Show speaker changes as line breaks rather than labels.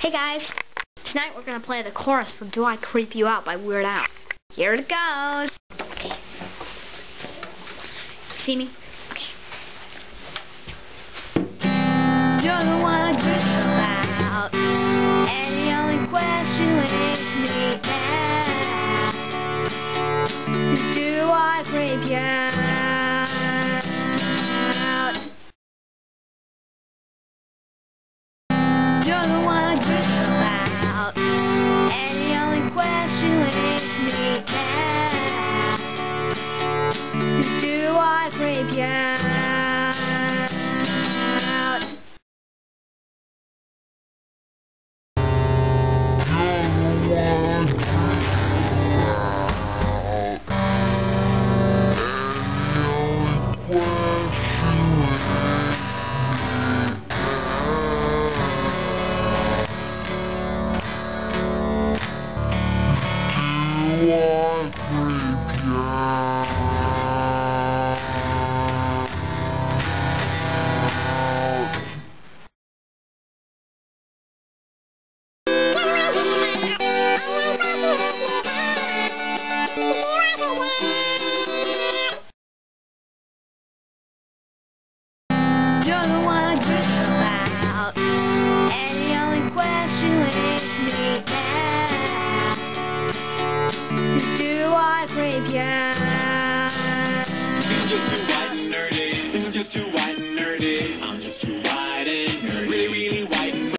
Hey guys, tonight we're gonna play the chorus for Do I Creep You Out by Weird Al. Here it goes. Okay. See me? Okay. You're the one I dream about, and the only question with me is, do I creep you out? You're the one I dream about, and the only question with me is, do I creep you out? You're the one I dream about, and the only question with me is, do I creep you out?
You're just too white and nerdy. Think I'm just too white and nerdy. I'm just too white and nerdy.